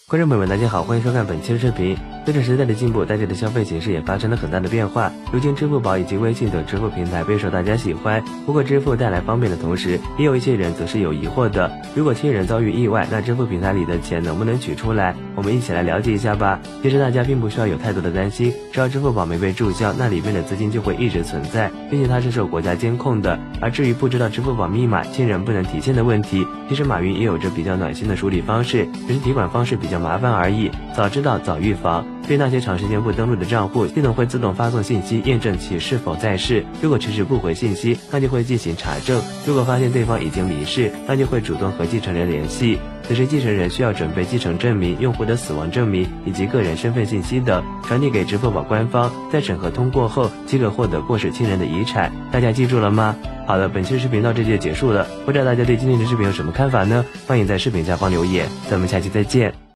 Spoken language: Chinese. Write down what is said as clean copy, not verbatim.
观众朋友们，大家好，欢迎收看本期的视频。随着时代的进步，大家的消费形式也发生了很大的变化。如今，支付宝以及微信等支付平台备受大家喜欢。不过，支付带来方便的同时，也有一些人则是有疑惑的。如果亲人遭遇意外，那支付平台里的钱能不能取出来？我们一起来了解一下吧。其实大家并不需要有太多的担心，只要支付宝没被注销，那里面的资金就会一直存在，并且它是受国家监控的。而至于不知道支付宝密码、亲人不能提现的问题，其实马云也有着比较暖心的处理方式，只是提款方式比较麻烦而已。早知道早预防。对那些长时间不登录的账户，系统会自动发送信息验证其是否在世。如果迟迟不回信息，那就会进行查证。如果发现对方已经离世，那就会主动和继承人联系。此时继承人需要准备继承证明、用户的死亡证明以及个人身份信息等，传递给支付宝官方，在审核通过后即可获得过世亲人的遗产。大家记住了吗？好了，本期视频到这就结束了。不知道大家对今天的视频有什么看法呢？欢迎在视频下方留言，咱们下期再见。